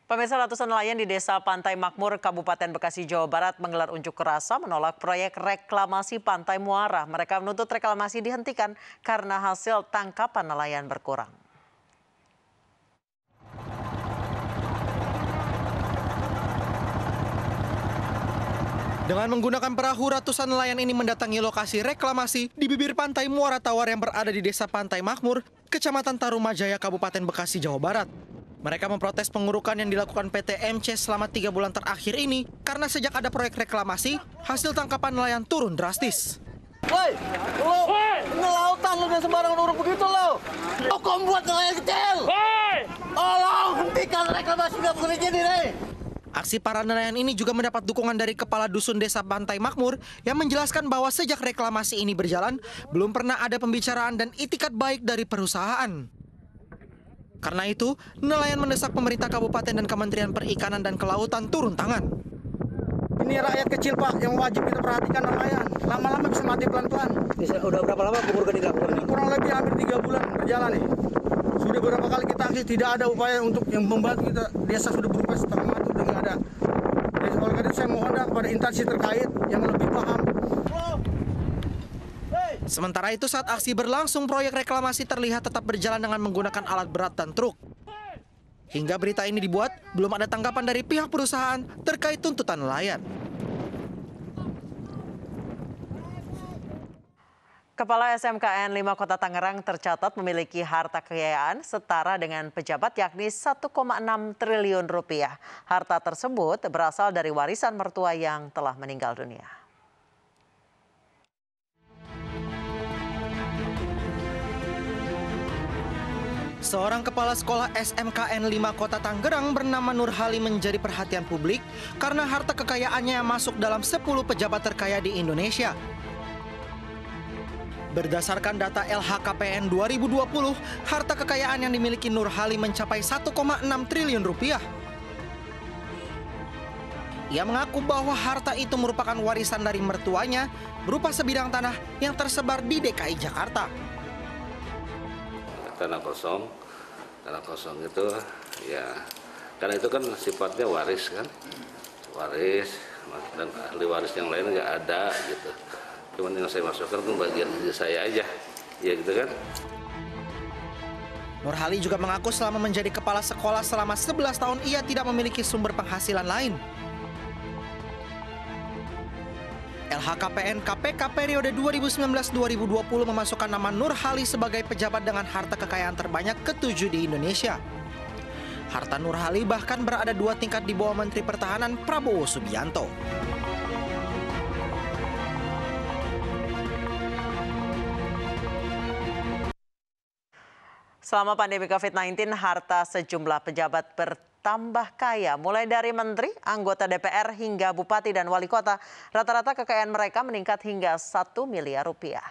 Pemirsa, ratusan nelayan di Desa Pantai Makmur, Kabupaten Bekasi, Jawa Barat menggelar unjuk rasa menolak proyek reklamasi Pantai Muara. Mereka menuntut reklamasi dihentikan karena hasil tangkapan nelayan berkurang. Dengan menggunakan perahu, ratusan nelayan ini mendatangi lokasi reklamasi di bibir Pantai Muara Tawar yang berada di Desa Pantai Makmur, Kecamatan Tarumajaya, Kabupaten Bekasi, Jawa Barat. Mereka memprotes pengurukan yang dilakukan PT MC selama 3 bulan terakhir ini karena sejak ada proyek reklamasi, hasil tangkapan nelayan turun drastis. Woi, lo, ini lautan lo udah sembarang uruk begitu lo. Lo kok buat nelayan kecil? Woi! Tolong hentikan reklamasi nggak boleh jadi nih. Aksi para nelayan ini juga mendapat dukungan dari Kepala Dusun Desa Pantai Makmur yang menjelaskan bahwa sejak reklamasi ini berjalan, belum pernah ada pembicaraan dan itikat baik dari perusahaan. Karena itu, nelayan mendesak pemerintah kabupaten dan Kementerian Perikanan dan Kelautan turun tangan. Ini rakyat kecil Pak yang wajib kita perhatikan nelayan. Lama-lama bisa mati pelan-pelan. Udah berapa lama pengurukan dilakukan? Kurang lebih hampir 3 bulan berjalan nih. Sudah beberapa kali kita aksi, tidak ada upaya untuk yang membantu kita. Desa sudah berupaya setengah mati, udah nggak ada. Jadi oleh karena itu saya mohon kepada instansi terkait yang lebih paham. Sementara itu saat aksi berlangsung, proyek reklamasi terlihat tetap berjalan dengan menggunakan alat berat dan truk. Hingga berita ini dibuat, belum ada tanggapan dari pihak perusahaan terkait tuntutan nelayan. Kepala SMKN 5 Kota Tangerang tercatat memiliki harta kekayaan setara dengan pejabat yakni 1,6 triliun rupiah. Harta tersebut berasal dari warisan mertua yang telah meninggal dunia. Seorang kepala sekolah SMKN 5 Kota Tangerang bernama Nurhali menjadi perhatian publik karena harta kekayaannya yang masuk dalam 10 pejabat terkaya di Indonesia. Berdasarkan data LHKPN 2020, harta kekayaan yang dimiliki Nurhali mencapai 1,6 triliun rupiah. Ia mengaku bahwa harta itu merupakan warisan dari mertuanya berupa sebidang tanah yang tersebar di DKI Jakarta. Tanah kosong itu ya, karena itu kan sifatnya waris kan, dan ahli waris yang lain nggak ada gitu. Cuman yang saya masukkan itu bagian diri saya aja, ya gitu kan. Nurhali juga mengaku selama menjadi kepala sekolah selama 11 tahun ia tidak memiliki sumber penghasilan lain. LHKPN KPK periode 2019-2020 memasukkan nama Nurhali sebagai pejabat dengan harta kekayaan terbanyak ke-7 di Indonesia. Harta Nurhali bahkan berada 2 tingkat di bawah Menteri Pertahanan Prabowo Subianto. Selama pandemi COVID-19, harta sejumlah pejabat bertambah kaya. Mulai dari menteri, anggota DPR, hingga bupati dan wali kota. Rata-rata kekayaan mereka meningkat hingga 1 miliar rupiah.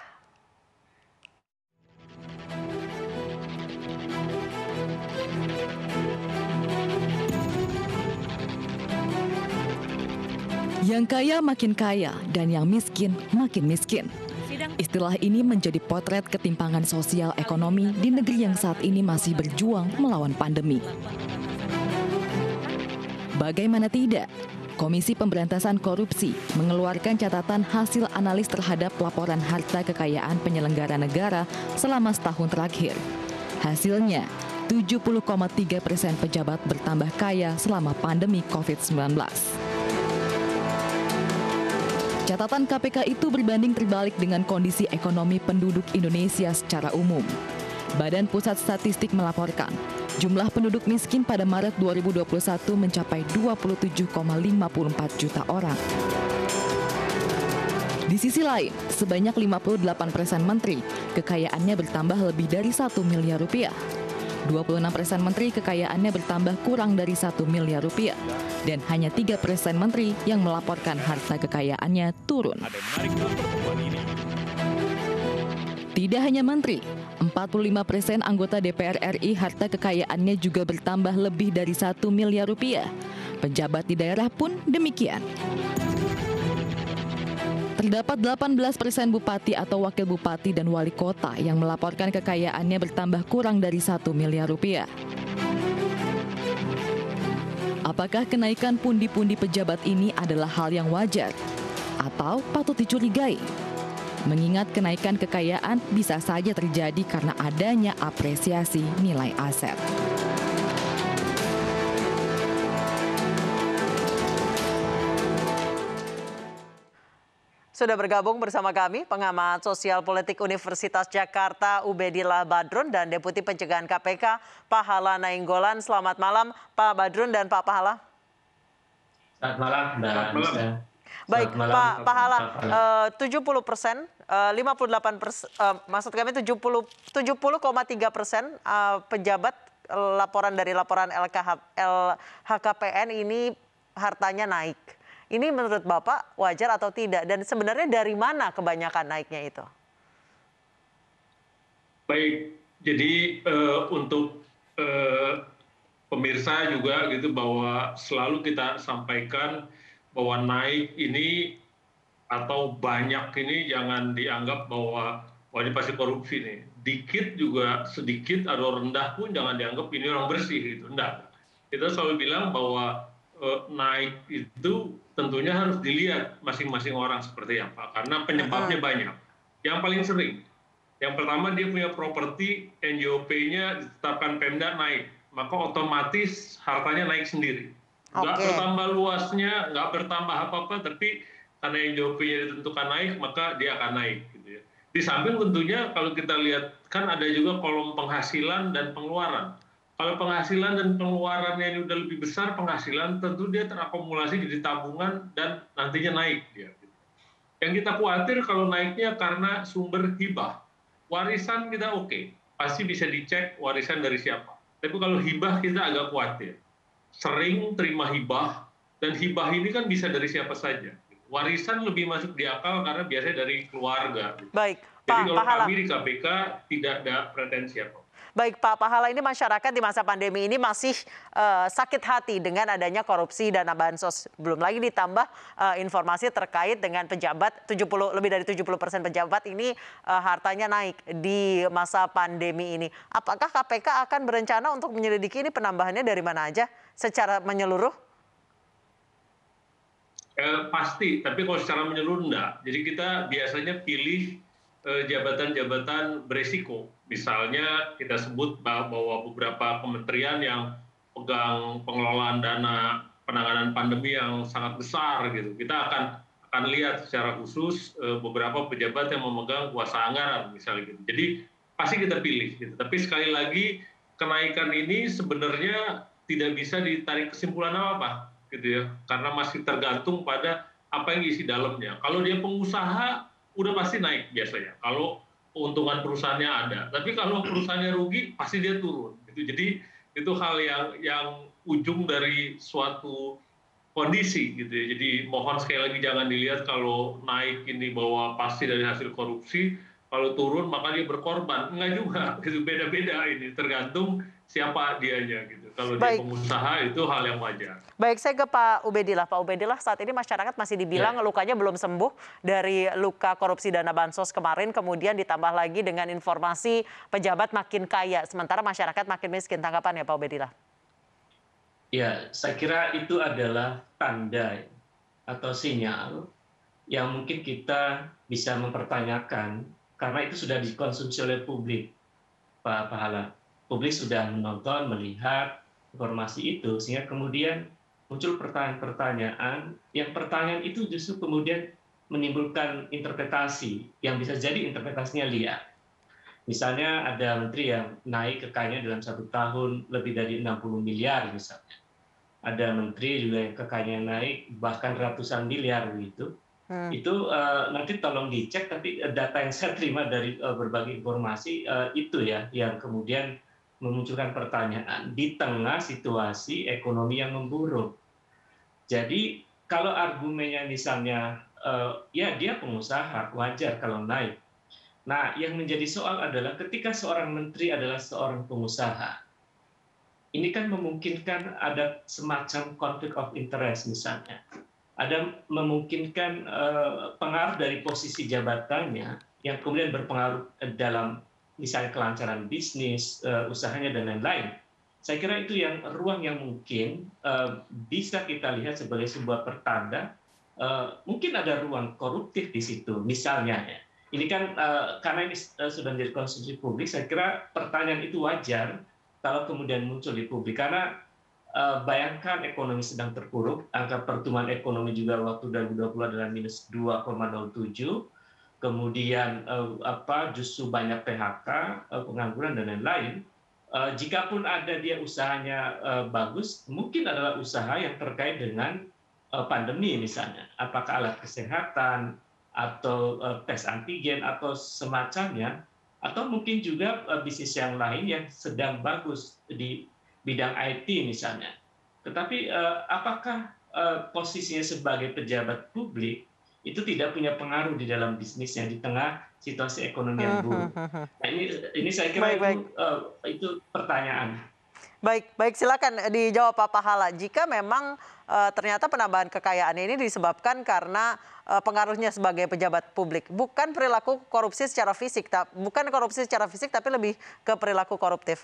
Yang kaya makin kaya dan yang miskin makin miskin. Istilah ini menjadi potret ketimpangan sosial ekonomi di negeri yang saat ini masih berjuang melawan pandemi. Bagaimana tidak, Komisi Pemberantasan Korupsi mengeluarkan catatan hasil analis terhadap laporan harta kekayaan penyelenggara negara selama setahun terakhir. Hasilnya, 70,3% pejabat bertambah kaya selama pandemi COVID-19. Catatan KPK itu berbanding terbalik dengan kondisi ekonomi penduduk Indonesia secara umum. Badan Pusat Statistik melaporkan, jumlah penduduk miskin pada Maret 2021 mencapai 27,54 juta orang. Di sisi lain, sebanyak 58% menteri kekayaannya bertambah lebih dari 1 miliar rupiah. 26% menteri kekayaannya bertambah kurang dari 1 miliar rupiah. Dan hanya 3% menteri yang melaporkan harta kekayaannya turun. Tidak hanya menteri, 45% anggota DPR RI harta kekayaannya juga bertambah lebih dari 1 miliar rupiah. Pejabat di daerah pun demikian. Terdapat 18% bupati atau wakil bupati dan wali kota yang melaporkan kekayaannya bertambah kurang dari 1 miliar rupiah. Apakah kenaikan pundi-pundi pejabat ini adalah hal yang wajar atau patut dicurigai? Mengingat kenaikan kekayaan bisa saja terjadi karena adanya apresiasi nilai aset. Sudah bergabung bersama kami pengamat sosial politik Universitas Jakarta Ubedillah Badrun dan Deputi Pencegahan KPK Pahala Nainggolan. Selamat malam Pak Badrun dan Pak Pahala. Selamat malam Mbak Anissa. Baik malam, Pak Pahala, Pak Pahala. 70%, 58%, maksud kami 70,3% pejabat laporan dari laporan LHKPN ini hartanya naik. Ini menurut Bapak wajar atau tidak? Dan sebenarnya dari mana kebanyakan naiknya itu? Baik, jadi untuk pemirsa juga gitu bahwa selalu kita sampaikan bahwa naik ini atau banyak ini jangan dianggap bahwa ini pasti korupsi nih. Dikit juga sedikit atau rendah pun jangan dianggap ini orang bersih gitu. Enggak. Kita selalu bilang bahwa naik itu tentunya harus dilihat masing-masing orang seperti apa, karena penyebabnya banyak. Yang paling sering, yang pertama dia punya properti, NJOP-nya ditetapkan Pemda naik, maka otomatis hartanya naik sendiri. Nggak bertambah luasnya, nggak bertambah apa-apa, tapi karena NJOP-nya ditentukan naik, maka dia akan naik. Gitu ya. Di samping tentunya kalau kita lihat, kan ada juga kolom penghasilan dan pengeluaran. Kalau penghasilan dan pengeluarannya ini udah lebih besar penghasilan, tentu dia terakumulasi jadi tabungan dan nantinya naik dia. Yang kita khawatir kalau naiknya karena sumber hibah. Warisan kita oke, pasti bisa dicek warisan dari siapa. Tapi kalau hibah kita agak khawatir. Sering terima hibah, dan hibah ini kan bisa dari siapa saja. Warisan lebih masuk di akal karena biasanya dari keluarga. Baik, Jadi Pak kalau kami di KPK tidak ada pretensi apa. Baik Pak Pahala, ini masyarakat di masa pandemi ini masih sakit hati dengan adanya korupsi dana bansos. Belum lagi ditambah informasi terkait dengan pejabat, lebih dari 70% pejabat ini hartanya naik di masa pandemi ini. Apakah KPK akan berencana untuk menyelidiki ini penambahannya dari mana aja secara menyeluruh? Pasti, tapi kalau secara menyeluruh enggak. Jadi kita biasanya pilih jabatan-jabatan beresiko. Misalnya kita sebut bahwa beberapa kementerian yang pegang pengelolaan dana penanganan pandemi yang sangat besar gitu. Kita akan lihat secara khusus beberapa pejabat yang memegang kuasa anggaran misalnya gitu. Jadi pasti kita pilih gitu. Tapi sekali lagi kenaikan ini sebenarnya tidak bisa ditarik kesimpulan apa-apa gitu ya. Karena masih tergantung pada apa yang diisi dalamnya. Kalau dia pengusaha udah pasti naik biasanya. Kalau keuntungan perusahaannya ada, tapi kalau perusahaannya rugi pasti dia turun. Jadi itu hal yang ujung dari suatu kondisi gitu ya. Jadi mohon sekali lagi jangan dilihat kalau naik ini bahwa pasti dari hasil korupsi, kalau turun maka dia berkorban. Enggak juga, gitu beda-beda ini tergantung siapa dianya gitu. Kalau dia pengusaha itu hal yang wajar. Baik, saya ke Pak Ubedillah. Pak Ubedillah, saat ini masyarakat masih dibilang lukanya belum sembuh dari luka korupsi dana bansos kemarin, kemudian ditambah lagi dengan informasi pejabat makin kaya, sementara masyarakat makin miskin. Tanggapan ya Pak Ubedillah? Ya, saya kira itu adalah tanda atau sinyal yang mungkin kita bisa mempertanyakan karena itu sudah dikonsumsi oleh publik, Pak Pahala. Publik sudah menonton, melihat informasi itu, sehingga kemudian muncul pertanyaan-pertanyaan, yang pertanyaan itu justru kemudian menimbulkan interpretasi, yang bisa jadi interpretasinya liar. Misalnya ada menteri yang naik kekayaannya dalam 1 tahun lebih dari 60 miliar misalnya. Ada menteri juga yang kekayaannya naik bahkan ratusan miliar begitu. Itu nanti tolong dicek, tapi data yang saya terima dari berbagai informasi itu ya yang kemudian memunculkan pertanyaan di tengah situasi ekonomi yang memburuk. Jadi kalau argumennya misalnya ya dia pengusaha, wajar kalau naik. Nah, yang menjadi soal adalah ketika seorang menteri adalah seorang pengusaha, ini kan memungkinkan ada semacam konflik of interest misalnya. Ada memungkinkan pengaruh dari posisi jabatannya yang kemudian berpengaruh dalam misalnya kelancaran bisnis, usahanya dan lain-lain. Saya kira itu yang ruang yang mungkin bisa kita lihat sebagai sebuah pertanda mungkin ada ruang koruptif di situ. Misalnya, ya. Ini kan karena ini sudah menjadi konsumsi publik, saya kira pertanyaan itu wajar kalau kemudian muncul di publik. Karena bayangkan ekonomi sedang terpuruk, angka pertumbuhan ekonomi juga waktu 2020 adalah minus 2,07, kemudian justru banyak PHK, pengangguran dan lain-lain. Jikapun ada dia usahanya bagus, mungkin adalah usaha yang terkait dengan pandemi misalnya, apakah alat kesehatan atau tes antigen atau semacamnya, atau mungkin juga bisnis yang lain yang sedang bagus di bidang IT misalnya. Tetapi apakah posisinya sebagai pejabat publik itu tidak punya pengaruh di dalam bisnisnya di tengah situasi ekonomi yang buruk? Nah, ini saya kira itu pertanyaan. Baik, silakan dijawab Pak Pahala. Jika memang ternyata penambahan kekayaan ini disebabkan karena pengaruhnya sebagai pejabat publik, bukan perilaku korupsi secara fisik, tapi lebih ke perilaku koruptif.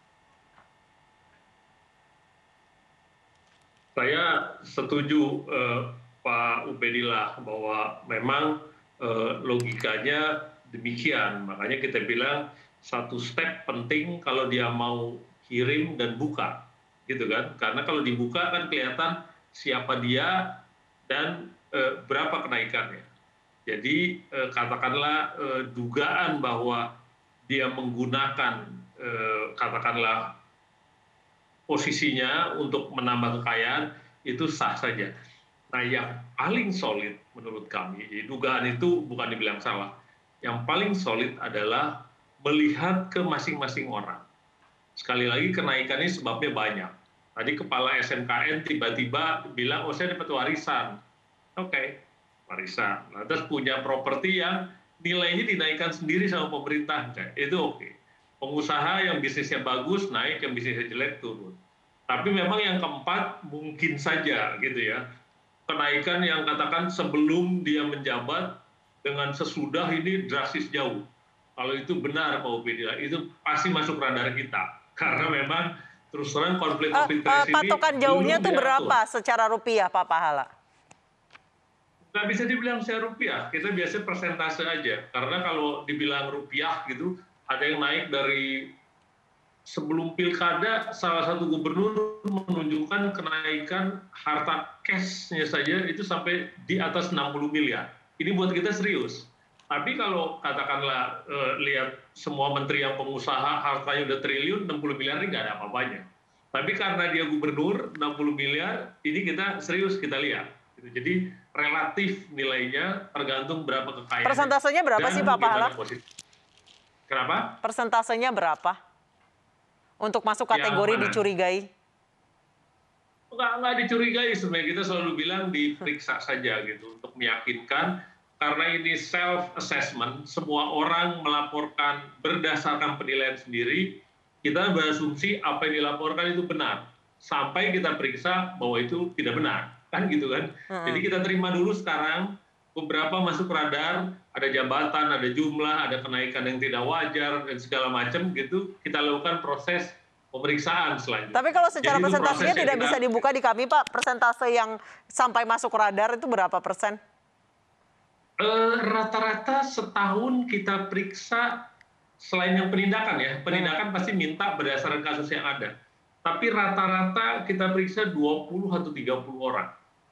Saya setuju Pak Ubedillah bahwa memang logikanya demikian. Makanya kita bilang satu step penting kalau dia mau kirim dan buka, gitu kan? Karena kalau dibuka kan kelihatan siapa dia dan berapa kenaikannya. Jadi katakanlah dugaan bahwa dia menggunakan katakanlah posisinya untuk menambah kekayaan itu sah saja. Nah, yang paling solid menurut kami, dugaan itu bukan dibilang salah. Yang paling solid adalah melihat ke masing-masing orang. Sekali lagi kenaikannya sebabnya banyak. Tadi kepala SMKN tiba-tiba bilang, oh saya dapat warisan. Oke, warisan. Lantas punya properti yang nilainya dinaikkan sendiri sama pemerintah. Itu oke. Pengusaha yang bisnisnya bagus naik, yang bisnisnya jelek turun. Tapi memang yang keempat mungkin saja gitu ya. Kenaikan yang katakan sebelum dia menjabat dengan sesudah ini drastis jauh. Kalau itu benar Pak Ubedillah, itu pasti masuk radar kita. Karena memang terus terang konflik of interest ini patokan jauhnya itu berapa secara rupiah Pak Pahala? Nggak bisa dibilang secara rupiah, kita biasanya persentase aja. Karena kalau dibilang rupiah gitu, ada yang naik dari sebelum pilkada, salah satu gubernur menunjukkan kenaikan harta cash-nya saja itu sampai di atas 60 miliar. Ini buat kita serius. Tapi kalau katakanlah lihat semua menteri yang pengusaha hartanya udah triliun, 60 miliar ini nggak ada apa-apanya. Tapi karena dia gubernur 60 miliar, ini kita serius kita lihat. Jadi relatif nilainya tergantung berapa kekayaan. Persentasenya berapa sih Pak Pahala? Kenapa? Persentasenya berapa? Untuk masuk kategori dicurigai? Nggak dicurigai sebenarnya, kita selalu bilang diperiksa saja gitu untuk meyakinkan. Karena ini self-assessment, semua orang melaporkan berdasarkan penilaian sendiri, kita berasumsi apa yang dilaporkan itu benar. Sampai kita periksa bahwa itu tidak benar. Kan gitu kan? Jadi kita terima dulu sekarang, beberapa masuk radar, ada jabatan, ada jumlah, ada kenaikan yang tidak wajar, dan segala macam gitu, kita lakukan proses pemeriksaan selanjutnya. Tapi kalau secara persentasenya tidak bisa dibuka di kami Pak, persentase yang sampai masuk radar itu berapa persen? Rata-rata setahun kita periksa, selain yang penindakan ya, penindakan pasti minta berdasarkan kasus yang ada. Tapi rata-rata kita periksa 20 atau 30 orang.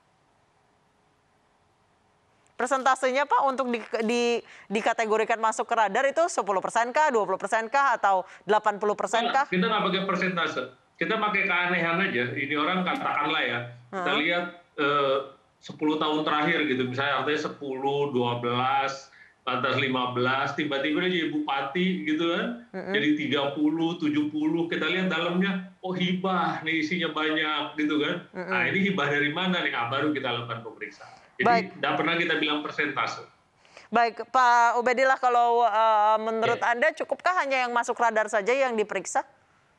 Persentasenya Pak untuk dikategorikan masuk ke radar itu 10% kah, 20% kah, atau 80% kah? Kita nggak pakai persentase, kita pakai keanehan aja. Ini orang katakanlah ya, kita lihat 10 tahun terakhir gitu, misalnya artinya 10, 12, lantas 15, tiba-tiba dia jadi bupati gitu kan, jadi 30, 70, kita lihat dalamnya, oh hibah nih isinya banyak gitu kan. Nah ini hibah dari mana nih, baru kita lakukan pemeriksaan. Jadi tidak pernah kita bilang persentase. Baik, Pak Ubedillah, kalau menurut Anda cukupkah hanya yang masuk radar saja yang diperiksa?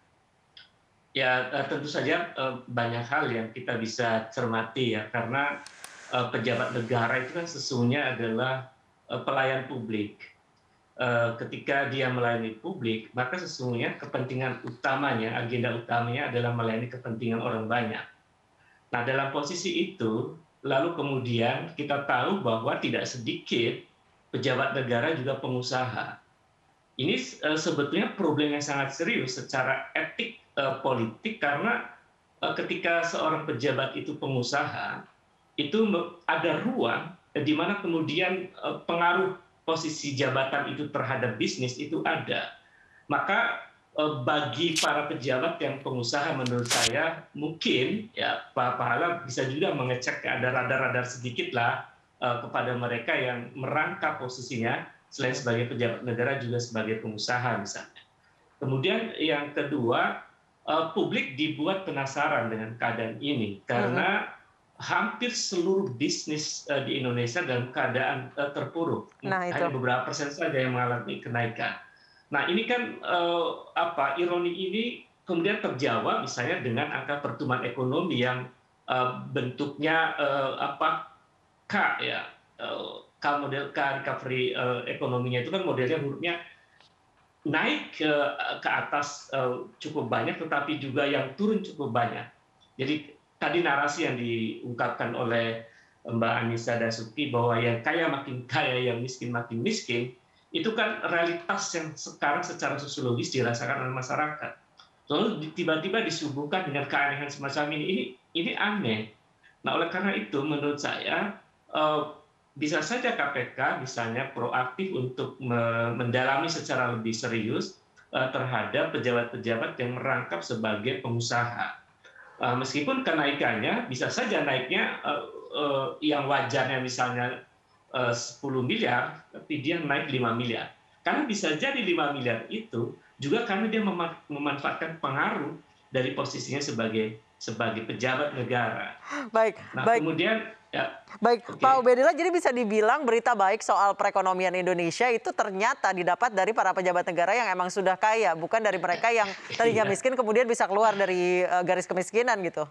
Ya tentu saja banyak hal yang kita bisa cermati ya, karena pejabat negara itu kan sesungguhnya adalah pelayan publik. ketika dia melayani publik, maka sesungguhnya kepentingan utamanya, agenda utamanya adalah melayani kepentingan orang banyak. Nah, dalam posisi itu, lalu kemudian kita tahu bahwa tidak sedikit pejabat negara juga pengusaha. Ini sebetulnya problem yang sangat serius secara etik politik, karena ketika seorang pejabat itu pengusaha, itu ada ruang di mana kemudian pengaruh posisi jabatan itu terhadap bisnis itu ada. Maka bagi para pejabat yang pengusaha, menurut saya mungkin ya Pak Pahala bisa juga mengecek, ada radar-radar sedikit lah kepada mereka yang merangkap posisinya selain sebagai pejabat negara juga sebagai pengusaha misalnya. Kemudian yang kedua, publik dibuat penasaran dengan keadaan ini karena hampir seluruh bisnis di Indonesia dalam keadaan terpuruk. Hanya beberapa persen saja yang mengalami kenaikan. Nah, ini kan ironi ini kemudian terjawab misalnya dengan angka pertumbuhan ekonomi yang bentuknya K ya. Kalau model K recovery ekonominya itu kan modelnya hurufnya naik ke atas cukup banyak, tetapi juga yang turun cukup banyak. Jadi tadi narasi yang diungkapkan oleh Mbak Anissa Dasuki bahwa yang kaya makin kaya, yang miskin makin miskin, itu kan realitas yang sekarang secara sosiologis dirasakan oleh masyarakat. Lalu tiba-tiba disuguhkan dengan keanehan semacam ini aneh. Nah, oleh karena itu menurut saya bisa saja KPK misalnya proaktif untuk mendalami secara lebih serius terhadap pejabat-pejabat yang merangkap sebagai pengusaha. Meskipun kenaikannya bisa saja naiknya yang wajarnya misalnya 10 miliar, tapi dia naik 5 miliar. Karena bisa jadi 5 miliar itu juga karena dia memanfaatkan pengaruh dari posisinya sebagai pejabat negara. Baik, nah, baik. Kemudian baik, okay. Pak Ubedillah, jadi bisa dibilang berita baik soal perekonomian Indonesia itu ternyata didapat dari para pejabat negara yang emang sudah kaya, bukan dari mereka yang tadinya miskin kemudian bisa keluar dari garis kemiskinan gitu.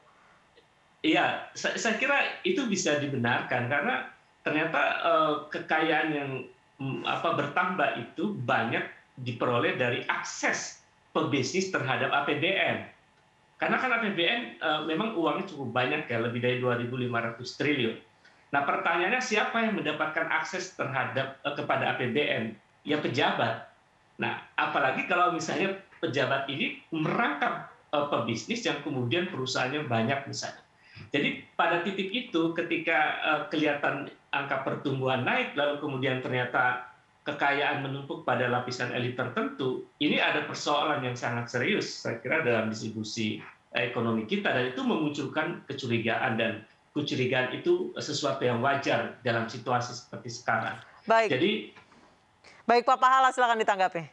Iya, saya kira itu bisa dibenarkan karena ternyata kekayaan yang bertambah itu banyak diperoleh dari akses pebisnis terhadap APBN. Karena kan APBN memang uangnya cukup banyak ya, lebih dari 2.500 triliun. Nah, pertanyaannya siapa yang mendapatkan akses kepada APBN? Ya pejabat. Nah, apalagi kalau misalnya pejabat ini merangkap pebisnis yang kemudian perusahaannya banyak misalnya. Jadi pada titik itu ketika kelihatan angka pertumbuhan naik, lalu kemudian ternyata kekayaan menumpuk pada lapisan elit tertentu, ini ada persoalan yang sangat serius, saya kira, dalam distribusi ekonomi kita, dan itu memunculkan kecurigaan, dan kecurigaan itu sesuatu yang wajar dalam situasi seperti sekarang. Baik. Baik, Pak Pahala, silakan ditanggapi.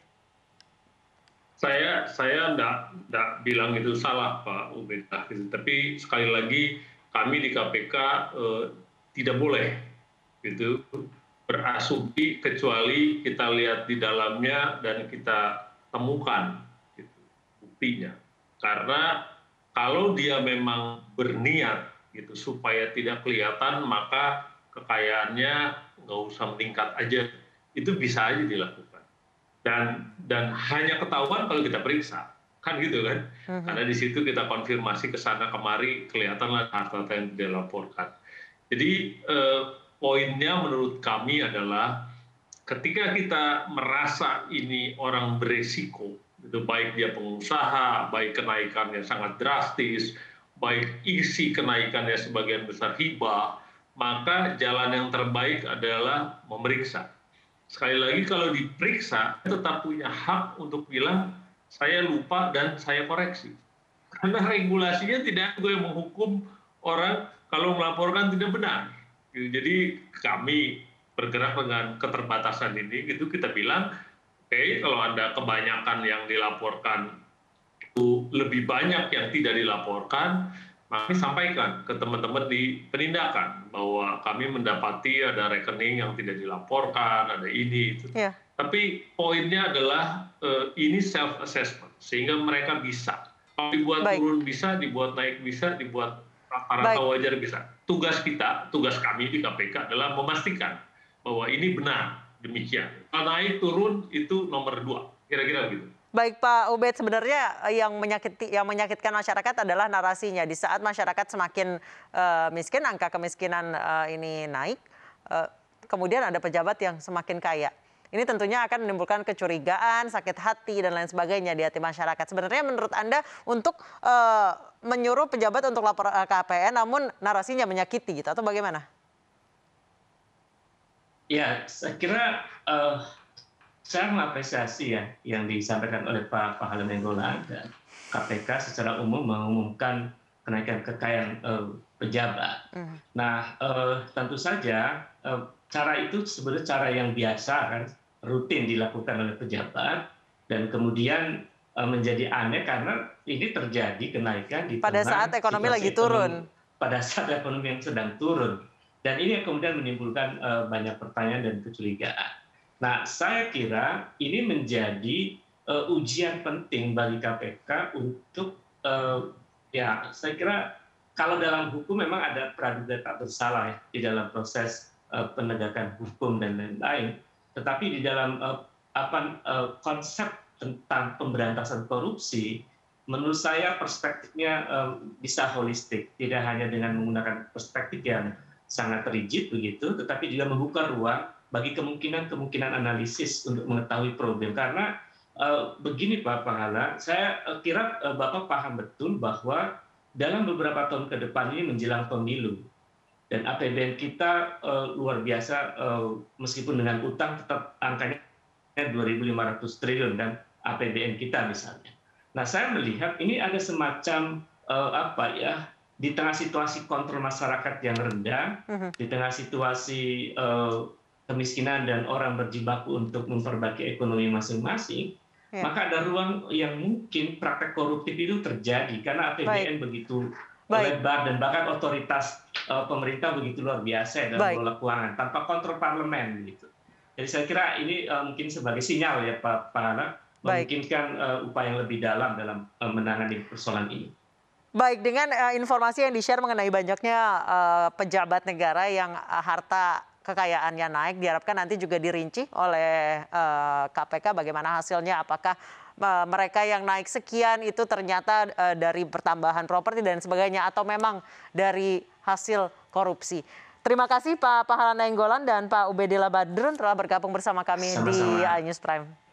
Saya enggak bilang itu salah, Pak Ubedillah, tapi sekali lagi kami di KPK tidak boleh gitu berasumsi kecuali kita lihat di dalamnya dan kita temukan gitu, buktinya. Karena kalau dia memang berniat gitu supaya tidak kelihatan, maka kekayaannya nggak usah meningkat aja, itu bisa aja dilakukan. Dan hanya ketahuan kalau kita periksa, kan gitu kan? Karena di situ kita konfirmasi ke sana kemari, kelihatanlah harta yang dilaporkan. Jadi poinnya menurut kami adalah ketika kita merasa ini orang beresiko, itu baik dia pengusaha, baik kenaikannya sangat drastis, baik isi kenaikannya sebagian besar hibah, maka jalan yang terbaik adalah memeriksa. Sekali lagi kalau diperiksa, tetap punya hak untuk bilang saya lupa dan saya koreksi. Karena regulasinya tidak ada yang menghukum orang kalau melaporkan tidak benar. Jadi kami bergerak dengan keterbatasan ini, gitu kita bilang, oke, kalau ada kebanyakan yang dilaporkan itu lebih banyak yang tidak dilaporkan, maka sampaikan ke teman-teman di penindakan bahwa kami mendapati ada rekening yang tidak dilaporkan, ada ini itu. Yeah. Tapi poinnya adalah ini self assessment sehingga mereka bisa. Kalau dibuat turun bisa, dibuat naik bisa, dibuat rata-rata wajar bisa. Tugas kami di KPK adalah memastikan bahwa ini benar demikian. Naik turun itu nomor 2, kira-kira begitu. Baik Pak Ubed, sebenarnya yang menyakitkan masyarakat adalah narasinya. Di saat masyarakat semakin miskin, angka kemiskinan ini naik, kemudian ada pejabat yang semakin kaya. Ini tentunya akan menimbulkan kecurigaan, sakit hati, dan lain sebagainya di hati masyarakat. Sebenarnya menurut Anda untuk menyuruh pejabat untuk lapor KPN, namun narasinya menyakiti gitu, atau bagaimana? Ya, saya kira saya mengapresiasi ya yang disampaikan oleh Pak Pahala Nainggolan dan KPK secara umum mengumumkan kenaikan kekayaan pejabat. Nah, tentu saja cara itu sebenarnya cara yang biasa kan, rutin dilakukan oleh pejabat, dan kemudian menjadi aneh karena ini terjadi kenaikan di pada saat ekonomi lagi turun. Pada saat ekonomi yang sedang turun. Dan ini yang kemudian menimbulkan banyak pertanyaan dan kecurigaan. Nah, saya kira ini menjadi ujian penting bagi KPK untuk, ya saya kira kalau dalam hukum memang ada praduga tak bersalah ya, di dalam proses penegakan hukum dan lain-lain. Tetapi di dalam konsep tentang pemberantasan korupsi, menurut saya perspektifnya bisa holistik, tidak hanya dengan menggunakan perspektif yang sangat rigid begitu, tetapi juga membuka ruang bagi kemungkinan analisis untuk mengetahui problem. Karena begini Pak Pahala, saya kira Bapak paham betul bahwa dalam beberapa tahun ke depan ini menjelang pemilu, dan APBN kita luar biasa, meskipun dengan utang tetap angkanya 2.500 triliun dan APBN kita misalnya. Nah, saya melihat ini ada semacam di tengah situasi kontrol masyarakat yang rendah, di tengah situasi kemiskinan dan orang berjibaku untuk memperbaiki ekonomi masing-masing, maka ada ruang yang mungkin praktek koruptif itu terjadi karena APBN begitu lebar dan bahkan otoritas pemerintah begitu luar biasa dalam mengelola keuangan tanpa kontrol parlemen gitu. Jadi saya kira ini mungkin sebagai sinyal ya Pak Hana, memungkinkan upaya yang lebih dalam menangani persoalan ini. Baik, dengan informasi yang di-share mengenai banyaknya pejabat negara yang harta kekayaannya naik, diharapkan nanti juga dirinci oleh KPK bagaimana hasilnya, apakah mereka yang naik sekian itu ternyata dari pertambahan properti dan sebagainya, atau memang dari hasil korupsi. Terima kasih Pak Pahala Nainggolan dan Pak Ubedillah Badrun telah bergabung bersama kami di iNews Prime.